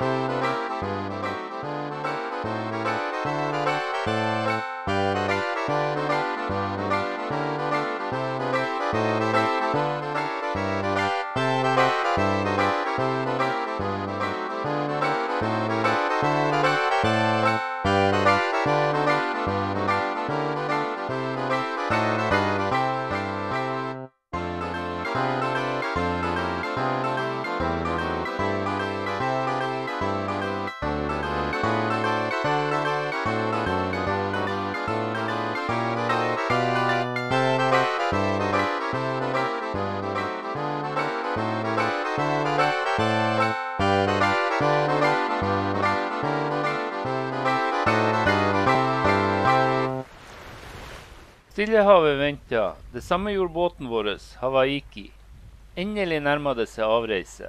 Stillehavet ventet, det samme gjorde båten vår, Hawaiki. Endelig nærmet det seg avreise.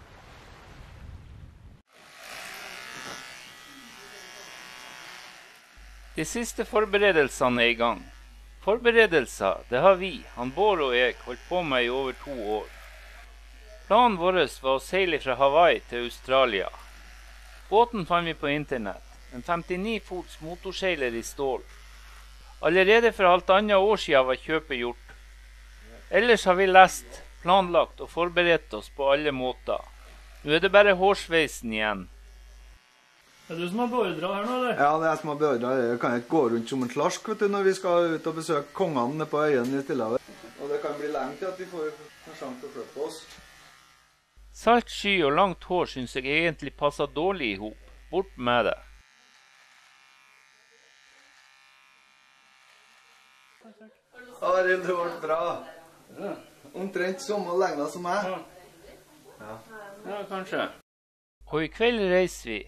De siste forberedelsene er i gang. Forberedelser, det har vi, han Bård og jeg, holdt på med i over 2 år. Planen vår var å seile fra Hawaii til Australia. Båten fant vi på internett, en 59 fots motorseiler i stål. Allerede for halvannet år siden var kjøpet gjort. Ellers har vi lest, planlagt og forberedt oss på alle måter. Nå er det bare hårsveisen igjen. Er det du som har beordret her nå, eller? Ja, det er jeg som har beordret. Jeg kan ikke gå rundt som en klarsk, vet du, når vi skal ut og besøke kongene nede på øyen i Stillehavet. Og det kan bli lenge til at vi får en sjanse til å flytte på oss. Salt sky og langt hår synes jeg egentlig passer dårlig i hop. Bort med det. Arild, det ble bra. Omtrent samme lengde som meg. Ja, kanskje. Og i kveld reiser vi.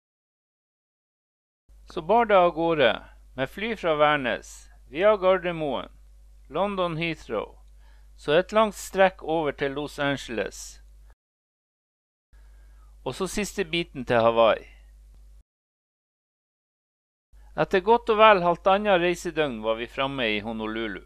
Så bar det av gårde, med fly fra Værnes, via Gardermoen, London Heathrow, så et langt strekk over til Los Angeles. Og så siste biten til Hawaii. Etter godt og vel halvannet reisedøgn var vi framme i Honolulu.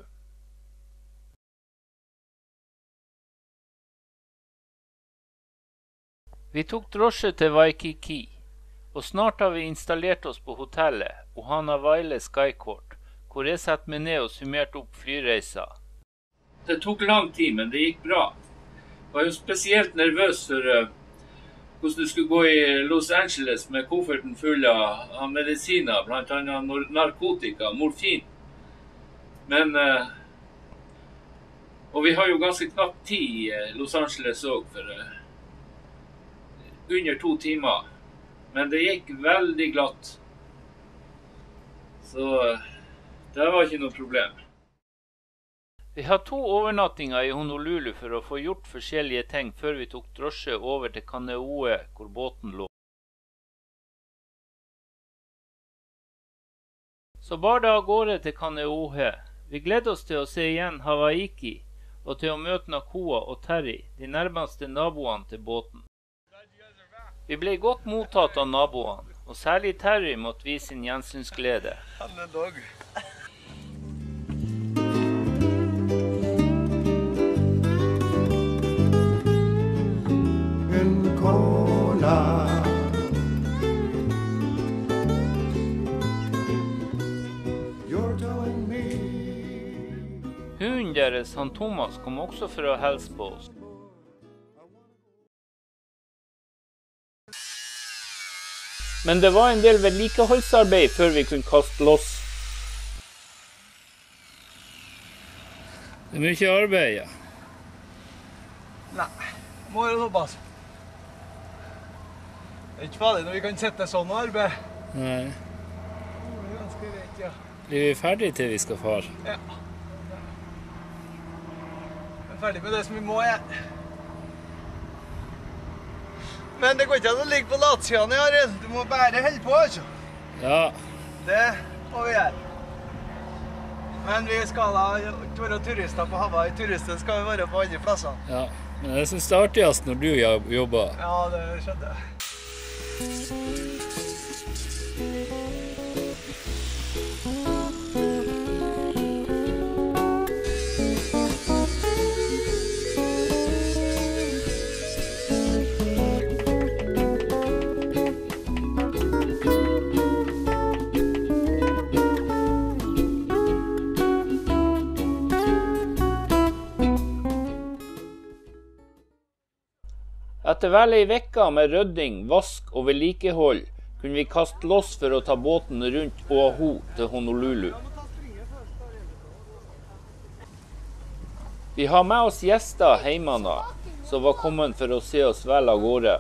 Vi tok drosje til Waikiki, og snart har vi installert oss på hotellet Ohana Wale Skycourt, hvor jeg setter meg ned og summerte opp flyreisa. Det tok lang tid, men det gikk bra. Jeg var jo spesielt nervøs for hvordan det skulle gå i Los Angeles med kofferten full av medisiner, blant annet narkotika, morfin. Men, og vi har jo ganske knapp tid i Los Angeles også, for under 2 timer. Men det gikk veldig glatt. Så det var ikke noe problem. Vi har 2 overnattinger i Honolulu for å få gjort forskjellige ting før vi tok drosje over til Kaneohe, hvor båten lå. Så bar det av gårde til Kaneohe. Vi gleder oss til å se igjen Hawaiki, og til å møte Nakoa og Terry, de nærmeste naboene til båten. Vi ble godt mottatt av naboene, og særlig Terry måtte vise sin gjensynsglede. Hunden deres, han Thomas, kom også for å hilse på oss. Men det var en del vedlikeholdsarbeid før vi kunne kaste loss. Det er mye arbeid, ja. Nei, må jo jobbes. Det er ikke ferdig når vi kan sette sånn arbeid. Nei. Det er ganske greit, ja. Blir vi ferdig til vi skal fare? Ja. Vi er ferdig med det som vi må gjøre. Men det går ikke an å ligge på latsiden, Arild. Du må bare holde på, altså. Ja. Det må vi gjøre. Men vi skal da ikke være turister på Hawaii. Turister skal vi være på andre plasser. Ja, men jeg synes det er artigst når du jobber. Ja, det skjedde. Etter vel ei vekka med rydding, vask og vedlikehold kunne vi kaste loss for å ta båten rundt Oahu til Honolulu. Vi har med oss gjester heimene, som var kommet for å se oss vel av gårde.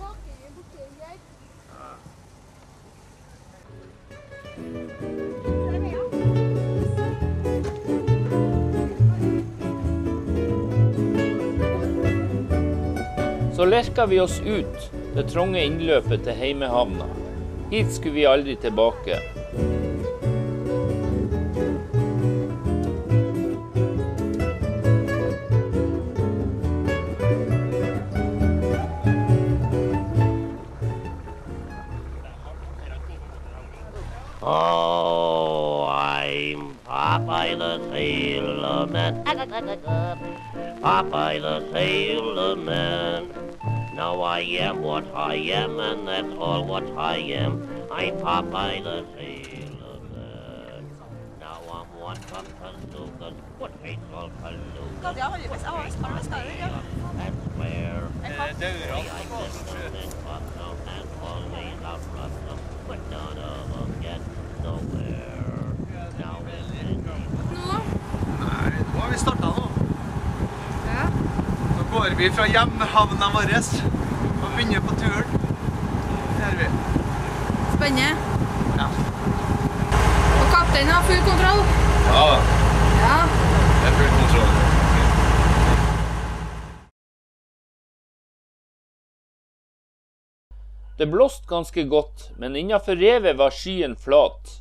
Så lerket vi oss ut det trånge innløpet til heimehavna. Hit skulle vi aldri tilbake. Oh, I'm Popeye the Sailor Man. Popeye the Sailor Man. Now I am what I am, and that's all what I am. I'm Popeye the Sailor Man. Now I'm one from Kalugas. What hates all Kalugas? And swear. I and always outrun them, but none of them get nowhere. Now Nei, nå har vi startet nå. Ja. Nå går vi fra hjemmehavna vår og begynner på turen. Det gjør vi. Spennende. Ja. Og kapteinen har full kontroll. Ja. Ja. Det er full kontroll. Det blåste ganske godt, men innenfor revet var skyen flat.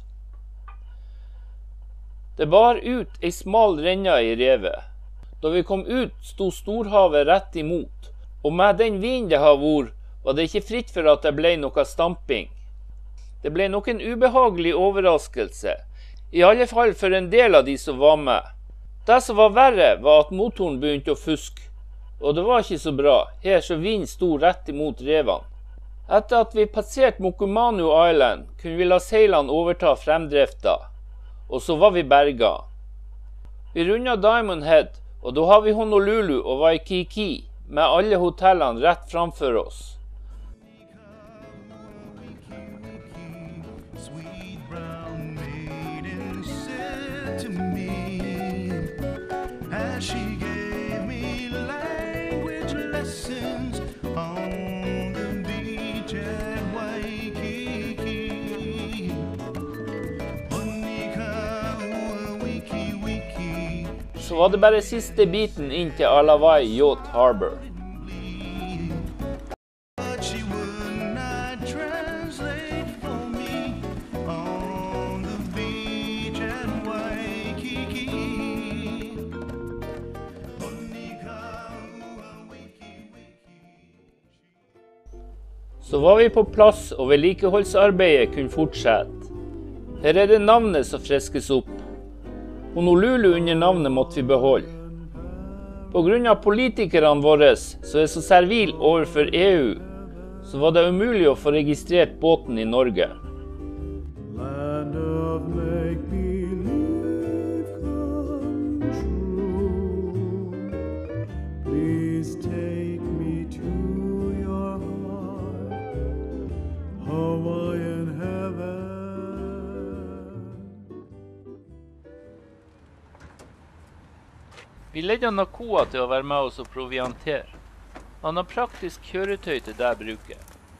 Det bar ut ei smal renne i revet. Da vi kom ut, sto storhavet rett imot, og med den vinden det har vært, var det ikke fritt for at det ble noe stamping. Det ble nok en ubehagelig overraskelse, i alle fall for en del av de som var med. Det som var verre, var at motoren begynte å fuske, og det var ikke så bra, her så vinden sto rett imot revene. Etter at vi passerte Mokumanu Island, kunne vi la seilene overta fremdrifta, og så var vi berga. Vi rundet Diamond Head, og da har vi Honolulu og Waikiki, med alle hotellene rett framfor oss. Så var det bare siste biten inn til Alawai Yacht Harbor. Så var vi på plass, og vedlikeholdsarbeidet kunne fortsette. Her er det navnet som friskes opp. Honolulu under navnet måtte vi beholde. På grunn av politikerne våre, som er så servil overfor EU, så var det umulig å få registrert båten i Norge. Land of make-believe come true. Please take me to your heart, Hawaiian heaven. Vi ledde Nakoa til å være med oss og proviantere. Han har praktisk kjøretøy til det bruket.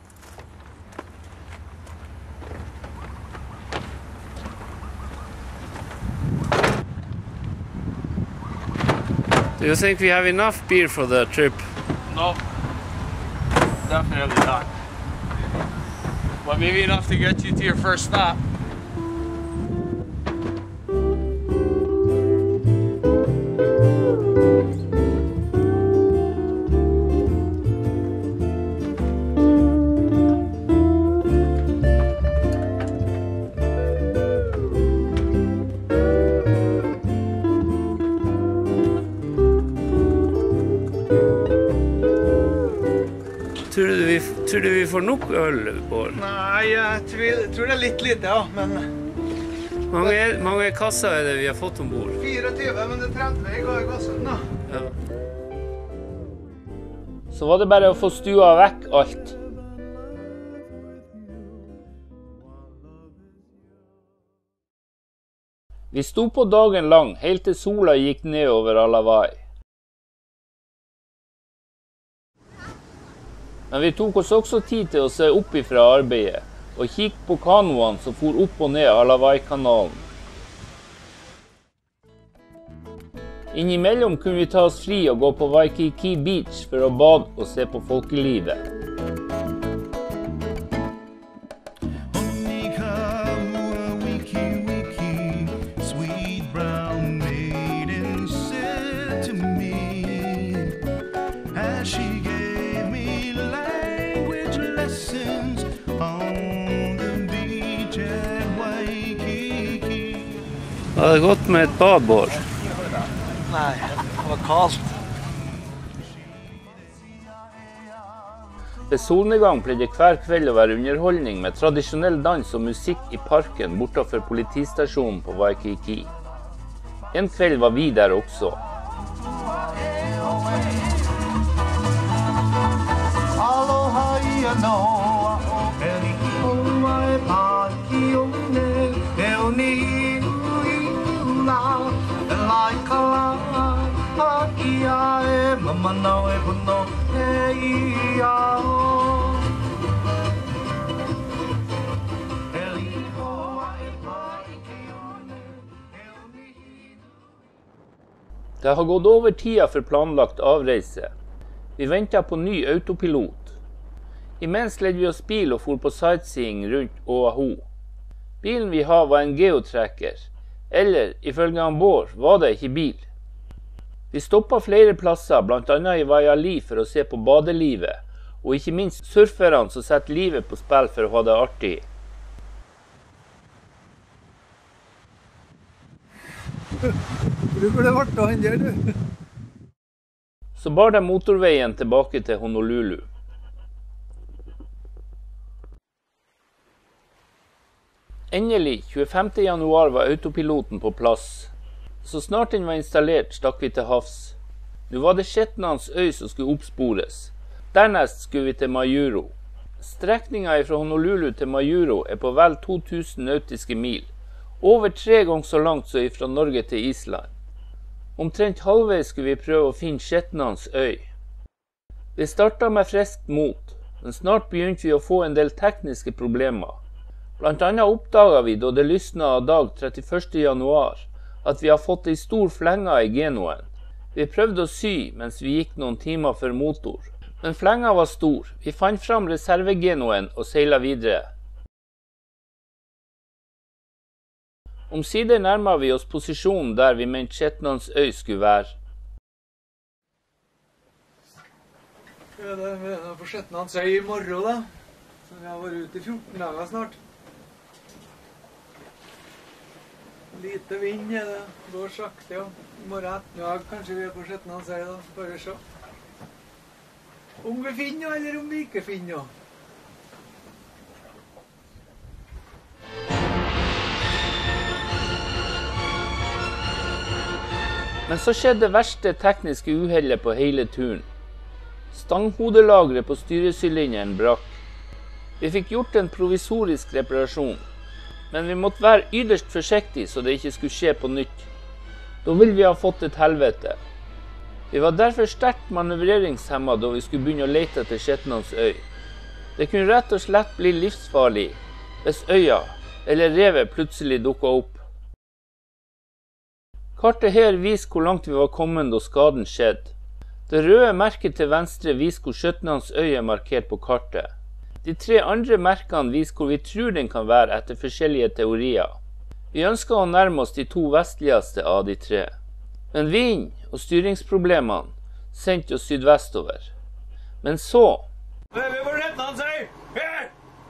Do you think we have enough beer for the trip? No, definitely not. But maybe enough to get you to your first stop. Tror du vi får nok øl, Bård? Nei, jeg tror det er litt lite, ja, men... Mange kasser er det vi har fått ombord? 24, men det 30 i kassen, da. Ja. Så var det bare å få stua vekk alt. Vi sto på dagen lang, helt til sola gikk ned over Alawai. Men vi tok oss også tid til å se opp ifra arbeidet, og kikke på kanoene som for opp og ned Alawai-kanalen. Innimellom kunne vi ta oss fri og gå på Waikiki Beach for å bade og se på folkelivet. Var det godt med et bad, Bård? Nei, det var kaldt. Ved solnedgang pleide hver kveld å være underholdning med tradisjonell dans og musikk i parken bortenfor politistasjonen på Waikiki. En kveld var vi der også. Det har gått over tida for planlagt avreise. Vi ventet på ny autopilot. Imens ledde vi oss bil og for på sightseeing rundt Oahu. Bilen vi har var en geotracker, eller ifølge han Bård var det ikke bil. Vi stoppet flere plasser, blant annet i Wailea for å se på badelivet, og ikke minst surferne som setter livet på spill for å ha det artig. Du burde vært da han der, du. Så bar de motorveien tilbake til Honolulu. Endelig, 25. januar var autopiloten på plass. Så snart den var installert, stakk vi til havs. Nå var det Shetlands øy som skulle oppspores. Dernest skulle vi til Majuro. Strekningen fra Honolulu til Majuro er på vel 2000 nautiske mil. Over 3 ganger så langt som fra Norge til Island. Omtrent halvveis skulle vi prøve å finne Shetlands øy. Vi startet med friskt mot, men snart begynte vi å få en del tekniske problemer. Blant annet oppdaget vi da det lysnet av dag 31. januar, at vi har fått en stor flenge i genoen. Vi prøvde å sy mens vi gikk noen timer for motor. Men flenga var stor. Vi fant fram reservegenoen og seilet videre. Omsider nærmet vi oss posisjonen der vi mente Shetlands øy skulle være. Ja, det er på Shetlands øy i morgen da. Så vi har vært ute i 14 dager snart. Lite vind er det, går sakte, ja. I morgen ettermiddag kanskje vi er på Shetlands øy da, bare se. Om vi finner noe, eller om vi ikke finner noe. Men så skjedde det verste tekniske uhellet på hele turen. Stanghodelagret på styresylinderen brakk. Vi fikk gjort en provisorisk reparasjon, men vi måtte være ytterst forsiktige så det ikke skulle skje på nytt. Da ville vi ha fått et helvete. Vi var derfor sterkt manøvreringshemmet da vi skulle begynne å lete etter Shetlands øy. Det kunne rett og slett bli livsfarlig hvis øya eller revet plutselig dukket opp. Kartet her viser hvor langt vi var kommet da skaden skjedde. Det røde merket til venstre viser hvor Shetlands øy er markert på kartet. De 3 andre merkene viser hvor vi tror den kan være etter forskjellige teorier. Vi ønsker å nærme oss de 2 vestligste av de 3. Men vind og styringsproblemene sendte oss sydvestover. Men så... Vi får Shetlands øy! Her!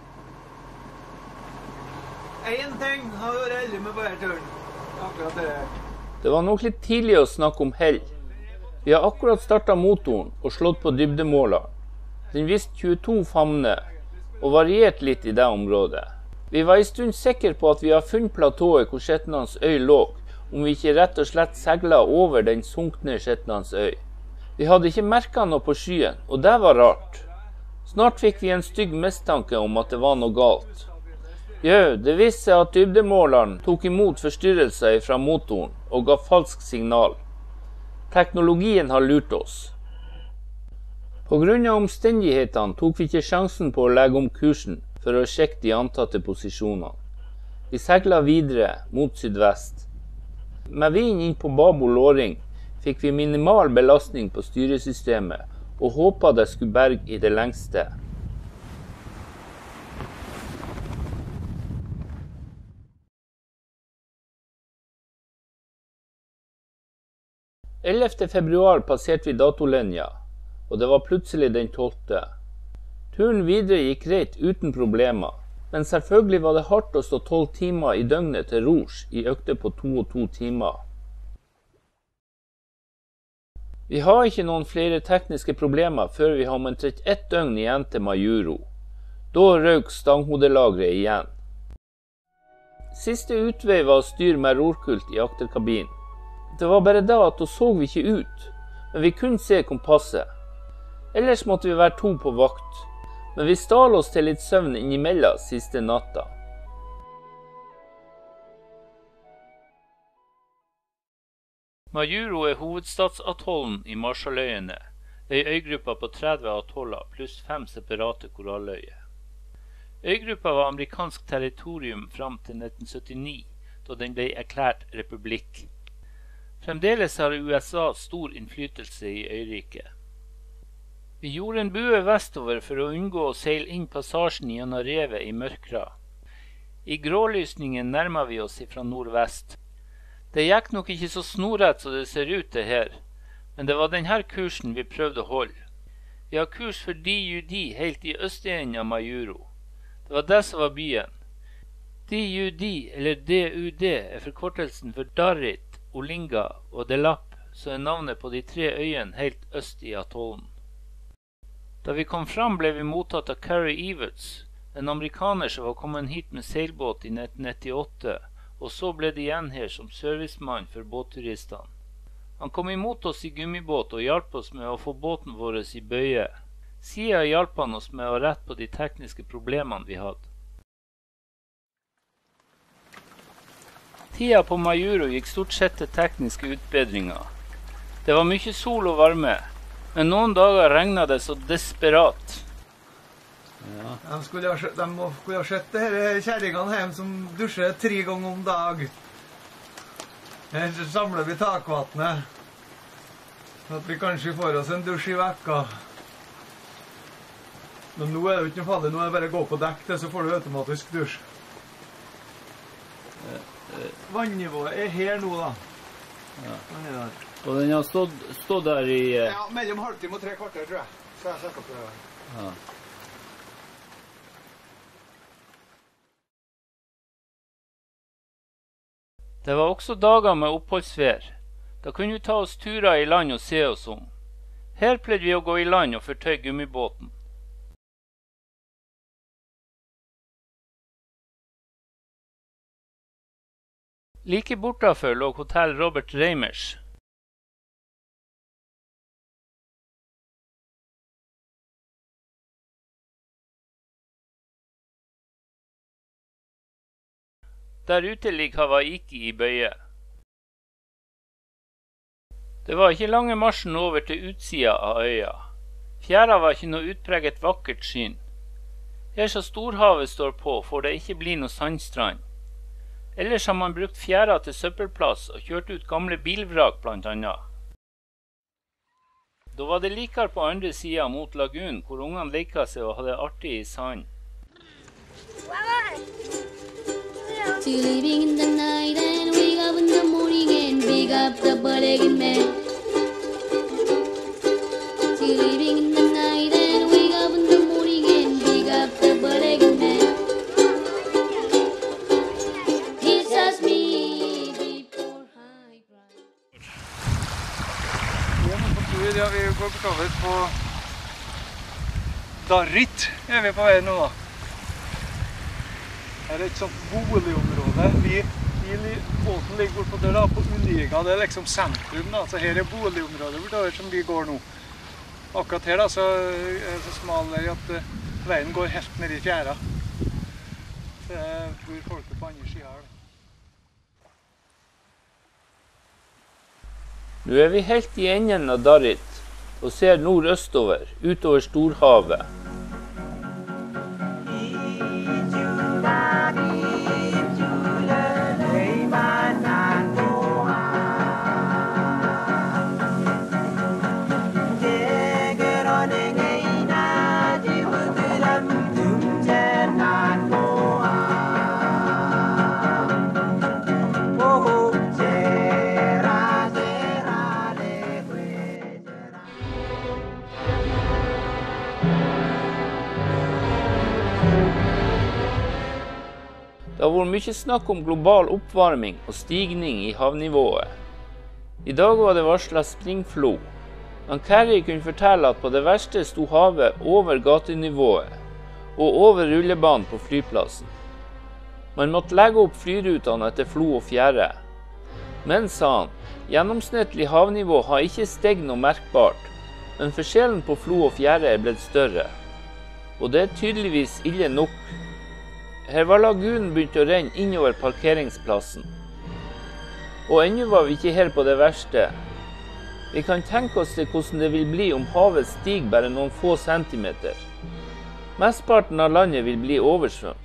En ting har vært heldig med bare turen. Akkurat det her. Det var nok litt tidlig å snakke om hell. Vi har akkurat startet motoren og slått på dybdemåleren. Den viste 22 famner og varierte litt i det området. Vi var en stund sikre på at vi har funnet platået hvor Shetlands øy lå, om vi ikke rett og slett seglet over den sunkne Shetlands øy. Vi hadde ikke merket noe på skyen, og det var rart. Snart fikk vi en stygg mistanke om at det var noe galt. Jo, det viste seg at dybdemåleren tok imot forstyrrelser fra motoren og ga falsk signal. Teknologien har lurt oss. På grunn av omstendighetene tok vi ikke sjansen på å legge om kursen for å sjekke de antatte posisjonene. Vi seglet videre mot sydvest. Med vind inn på babord låring fikk vi minimal belastning på styresystemet og håpet det skulle berge i det lengste. Den 11. februar passerte vi datolinja, og det var plutselig den 12. Turen videre gikk greit uten problemer, men selvfølgelig var det hardt å stå 12 timer i døgnet til rors i økter på 2 og 2 timer. Vi har ikke noen flere tekniske problemer før vi har omtrent 1 døgn igjen til Majuro. Da røk stanghodelagret igjen. Siste utvei var å styre med rorkult i akterkabinen. Det var bare da at da så vi ikke ut, men vi kunne se kompasset. Ellers måtte vi være 2 på vakt, men vi stal oss til litt søvn innimellom siste natta. Majuro er hovedstadsatollen i Marshalløyene, en øygruppa på 30 atoller pluss 5 separate koralløyer. Øygruppa var amerikansk territorium fram til 1979, da den ble erklært republikk. Fremdeles har USA stor innflytelse i øyriket. Vi gjorde en bue vestover for å unngå å seile inn passasjen gjennom revet i mørkra. I grålysningen nærmer vi oss fra nordvest. Det gikk nok ikke så snorrett som det ser ut det her, men det var denne kursen vi prøvde å holde. Vi har kurs for DUD helt i østenden av Majuro. Det var det som var byen. DUD, eller DUD, er forkortelsen for Darit, Olinga og Delap, som er navnet på de 3 øyene helt øst i atollen. Da vi kom fram ble vi mottatt av Carrie Everts, en amerikaner som var kommet hit med seilbåt i 1998, og så ble det igjen her som servicemann for båtturistene. Han kom imot oss i gummibåt og hjalp oss med å få båten vår i bøye. Siden hjalp han oss med å rette på de tekniske problemene vi hadde. Tida på Majuro gikk stort sett til tekniske utbedringer. Det var mye sol og varme, men noen dager regnet det så desperat. Ja. De skulle ha sett det her kjæringene hjemme som dusjer 3 ganger om dag. Her samler vi takvattnet, så at vi kanskje får oss en dusj i vekka. Men nå er det jo ikke noe farlig, nå er det bare å gå på dekk til, så får du automatisk dusj. Vannivået er her nå da. Ja. Og den har stått der i... Ja, mellom halvtime og 3 kvarter, tror jeg. Så jeg sjekker på det. Ja. Det var også dager med oppholdsvær. Da kunne vi ta oss turer i land og se oss om. Her pleide vi å gå i land og fortøye gummibåten. Like bortafor lå hotell Robert Reimers. Der ute ligger Hawaiki i bøye. Det var ikke lange marsjen over til utsida av øya. Fjæra var ikke noe utpreget vakkert syn. Her så storhavet står på, får det ikke bli noe sandstrand. Ellers har man brukt fjæra til søppelplass og kjørt ut gamle bilvrak blant annet. Da var det likere på andre sida mot lagunen, hvor ungene leka seg og hadde artig i sand. Living in the night and wake up in the morning and pick up the bootlegger man. Living in the night and wake up in the morning and pick up the bootlegger man. Ja, vi går bortover på Darit, er vi på vei nå da. Her er et sånt boligområde. Vi båten ligger bort på døra på Uniga. Det liksom sentrum da, så her boligområdet bortover som vi går nå. Akkurat her da, så er det så smal vei at veien går helt ned I fjæra. Så bor folket på andre siden her da. Nå vi helt I enden av Darrit og ser nordøstover, utover Storhavet. Det har vært mye snakk om global oppvarming og stigning I havnivået. I dag var det varslet springflo. Kerry kunne fortelle at på det verste sto havet over gatenivået og over rullebanen på flyplassen. Man måtte legge opp flyrutene etter flo og fjære. Men, sa han, gjennomsnittlig havnivå har ikke steget noe merkbart, men forskjellen på flo og fjære blitt større. Og det tydeligvis ille nok. Her var lagunen begynt å renne innover parkeringsplassen. Og ennå var vi ikke her på det verste. Vi kan tenke oss til hvordan det vil bli om havet stiger bare noen få centimeter. Mestparten av landet vil bli oversvømt.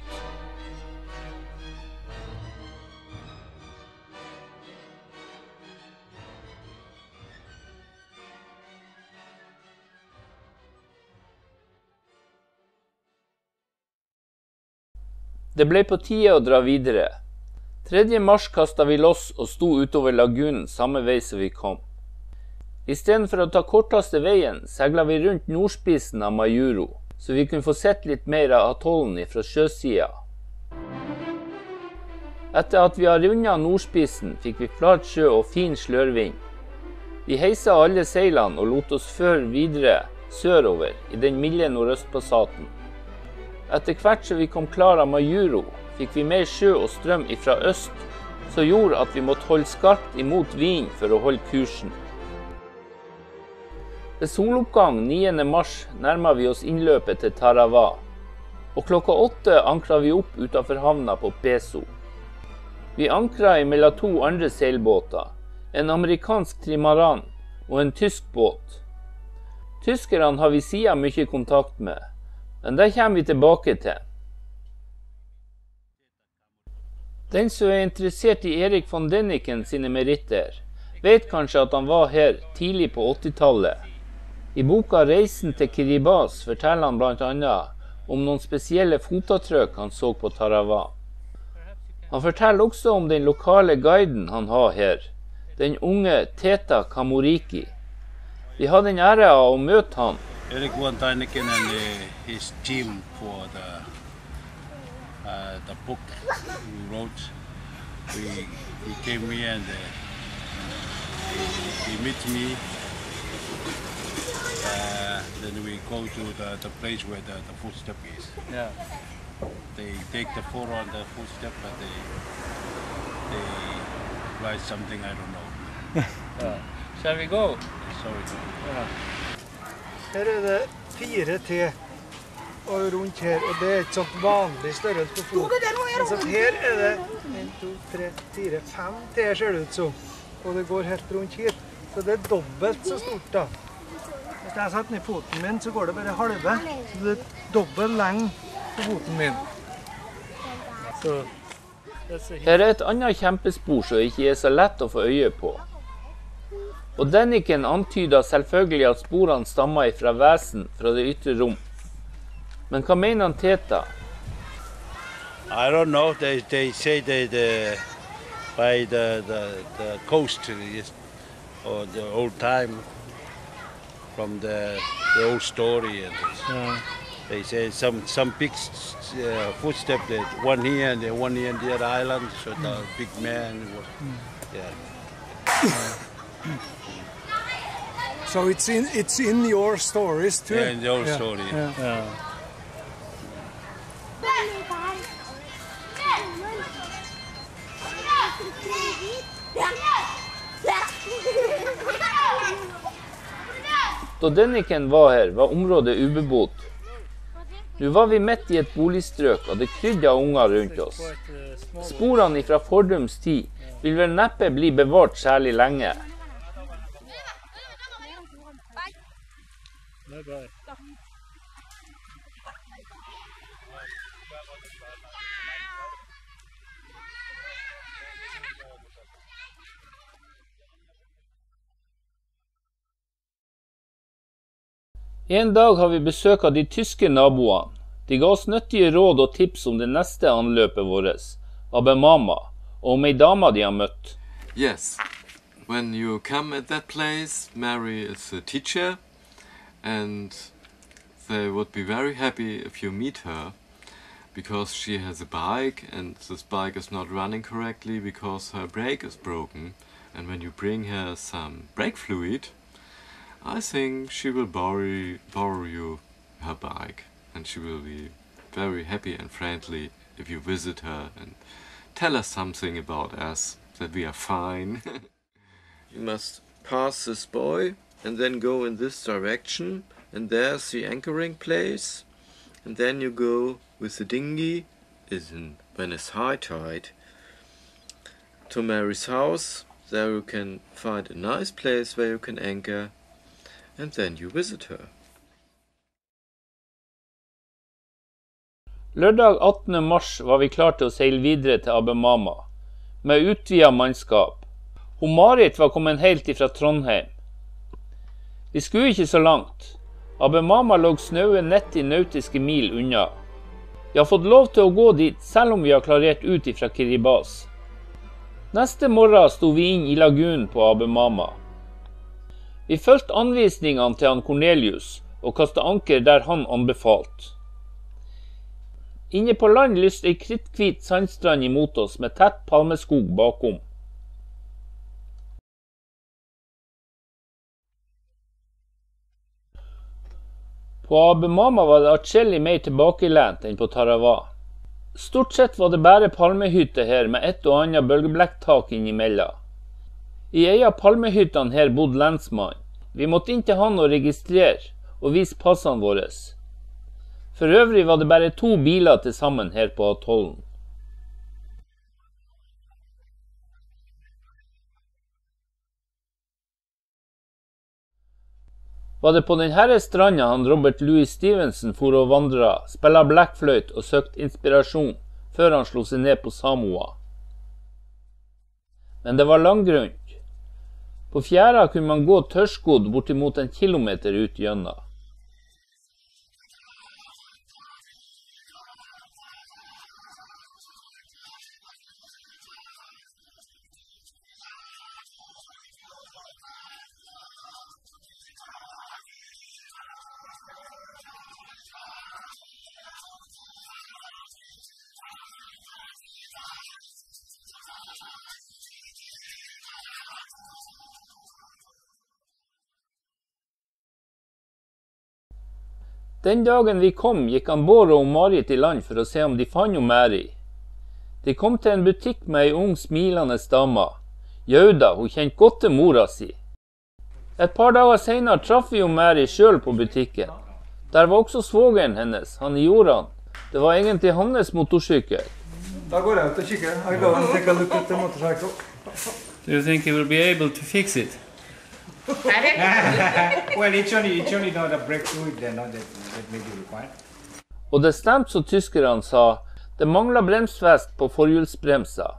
Det ble på tide å dra videre. 3. mars kastet vi loss og sto utover lagunen samme vei som vi kom. I stedet for å ta korteste veien, seglet vi rundt nordspissen av Majuro, så vi kunne få sett litt mer av atollen fra sjøsida. Etter at vi har rundet nordspissen, fikk vi flat sjø og fin slørvind. Vi heiset alle seilene og lot oss føre videre sørover I den milde nordøstpassaten. Etter hvert som vi kom klar av Majuro, fikk vi mer sjø og strøm fra øst, som gjorde at vi måtte holde skarpt imot vinden for å holde kursen. Ved soloppgang 9. mars nærmet vi oss innløpet til Tarawa, og klokka 8 ankret vi opp utenfor havna på Peso. Vi ankret mellom 2 andre seilbåter, en amerikansk trimaran og en tysk båt. Tyskerne har vi siden mye kontakt med, men det kommer vi tilbake til. Den som interessert I Erik von Däniken sine meritter, vet kanskje at han var her tidlig på 80-tallet. I boka Reisen til Kiribati forteller han blant annet om noen spesielle fotavtrykk han så på Tarawa. Han forteller også om den lokale guiden han har her, den unge Teta Kamoriki. Vi hadde den ære av å møte han. Erik von Däniken and his team for the book he wrote. He came here and he met me. Then we go to the place where the footstep is. Yeah. They take the photo on the footstep, but they write something I don't know. Shall we go? Sorry. Yeah. Her det 4 T og rundt her, og det ikke sånn vanlig størrelse på foten. Men så her det 1, 2, 3, 4, 5 T ser det ut som, og det går helt rundt hit. Så det dobbelt så stort da. Hvis jeg setter ned foten min, så går det bare halve, så det dobbelt lenge på foten min. Så, her et annet kjempespor som ikke så lett å få øye på. Og Däniken antyder selvfølgelig at sporene stammer fra vesen fra det ytre rom. Men hva mener han Teta? I don't know. They say that by the coast or the old time from the old story. And they say some big footsteps, one here and one here in the other island. So the big man was, So it's in your stories too? Yeah, in the old story. yeah. Da Deniken var her, var området ubebodd. Nå var vi midt i et boligstrøk, og det krydde av unger rundt oss. Sporene fra fordums tid vil vel neppe bli bevart særlig lenge. En dag har vi besøk av de tyske naboene. De ga oss nyttige råd og tips om det neste anløpet vårt, Abemama, og om ei dame de har møtt. Yes, when you come at that place, Mary is a teacher, and they would be very happy if you meet her, because she has a bike, and this bike is not running correctly because her brake is broken, and when you bring her some brake fluid, I think she will borrow you her bike, and she will be very happy and friendly if you visit her and tell us something about us, that we are fine. You must pass this buoy and then go in this direction, and there's the anchoring place, and then you go with the dinghy, when it's high tide, to Mary's house. There you can find a nice place where you can anchor, and then you visit her. Lørdag 18. mars var vi klar til å seile videre til Abemama, med utvidet mannskap. Hun Marit var kommet helt ifra Trondheim. Vi skulle ikke så langt. Abemama lå snaue 90 nautiske mil unna. Vi har fått lov til å gå dit, selv om vi har klarert ut ifra Kiribati. Neste morgen sto vi inn i lagunen på Abemama. Vi fulgte anvisningene til han Cornelius og kastet anker der han anbefalt. Inne på land lyste ei kritthvit sandstrand imot oss med tett palmeskog bakom. På Abemama var det atskillig mer tilbakelent enn på Tarawa. Stort sett var det bare palmehytter her med et og annet bølgeblekktak innimellom. I ei av palmehyttene her bodde lensmann. Vi måtte inn til han og registrere og vise passene våre. For øvrig var det bare 2 biler til sammen her på atollen. Var det på denne stranda han Robert Louis Stevenson for å vandre, spille blekkfløyt og søkte inspirasjon før han slo seg ned på Samoa. Men det var langgrunt. På fjæra kunne man gå tørrskodd bortimot 1 kilometer ut gjennom. Den dagen vi kom, gikk han Bård og Marit i land for å se om de fant Mary. De kom til en butikk med ei ung, smilende dame. Jauda, hun kjente godt til mora si. Et par dager senere traff vi Mary selv på butikken. Der var også svogeren hennes, han Joran. Det var egentlig hans motorsykkel. Da går jeg ut og kikker. I go and take a look at the motorcycle. Do you think he will be able to fix it? Well, it's only not a breakthrough, they're not that may be required. Og det stemte som tyskerne sa, det manglet bremsfest på forhjulsbremser.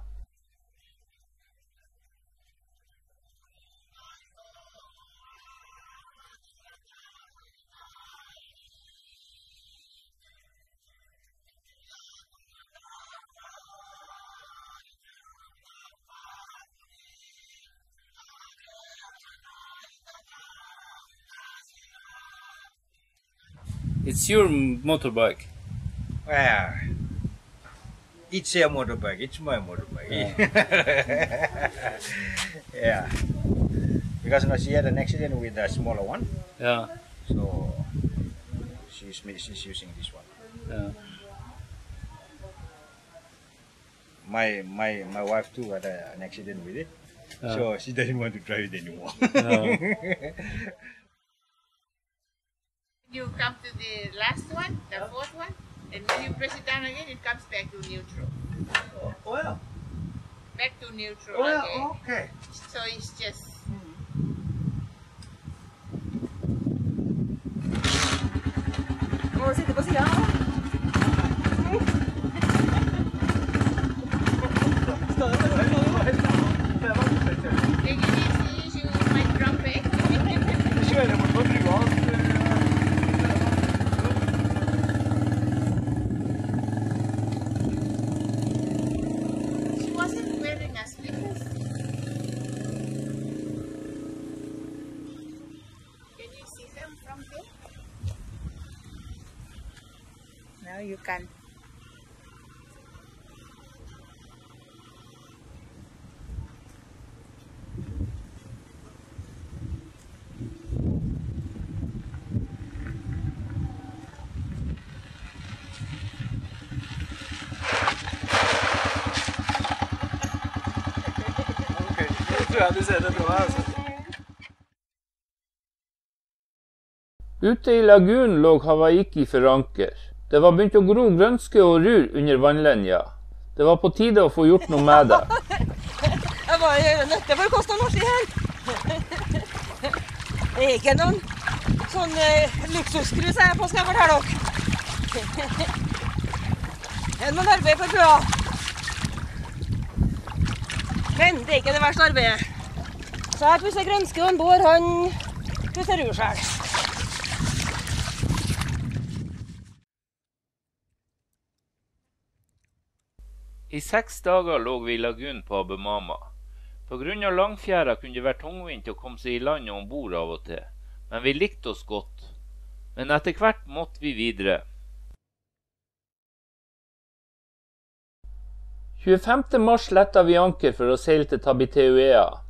It's your motorbike. Well, it's a motorbike, it's my motorbike. Yeah. Because now she had an accident with a smaller one. Yeah. So she's using this one. Yeah. my wife too had an accident with it, Yeah. so she doesn't want to drive it anymore. You come to the last one, the fourth one, and when you press it down again, it comes back to neutral. Well. Back to neutral Well, again. okay. So it's just. Må sitte på siden da. Take it easy, you might drop it. She wasn't wearing a slippers. Can you see them from there? Now you can. Ute i lagunen lå Hawaiki for anker. Det var begynt å gro grønske og rur under vannlinja. Det var på tide å få gjort noe med det. Jeg bare gjør nøtte for å koste noe norsk igjen. Det er ikke noen sånn luksuskrus jeg på, skal jeg fortelle dere. Det er noen arbeid for bøa. Men det er ikke det verste arbeidet. Så jeg pusser grønske, og en Bård, han pusser rur selv. I 6 dager lå vi i lagunen på Abemama. På grunn av langfjæra kunne det være tungvint å komme seg i land og ombord av og til, men vi likte oss godt. Men etter hvert måtte vi videre. 25. mars letta vi anker for å seile til Tabiteuea.